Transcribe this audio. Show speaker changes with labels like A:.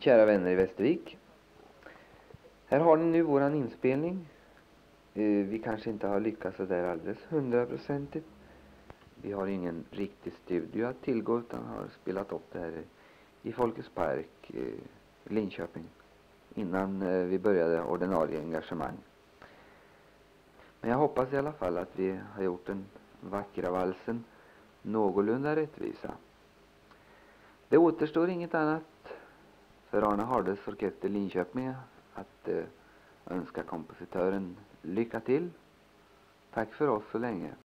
A: Kära vänner i Västervik. Här har ni nu våran inspelning. Vi kanske inte har lyckats så där alldeles 100%. Vi har ingen riktig studio att tillgå utan har spelat upp det här i Folkets Park i Linköping innan vi började ordinarie engagemang. Men jag hoppas i alla fall att vi har gjort den vackra valsen någorlunda rättvisa. Det återstår inget annat för Arne Hardes orkester Linköping att önska kompositören lycka till. Tack för oss så länge.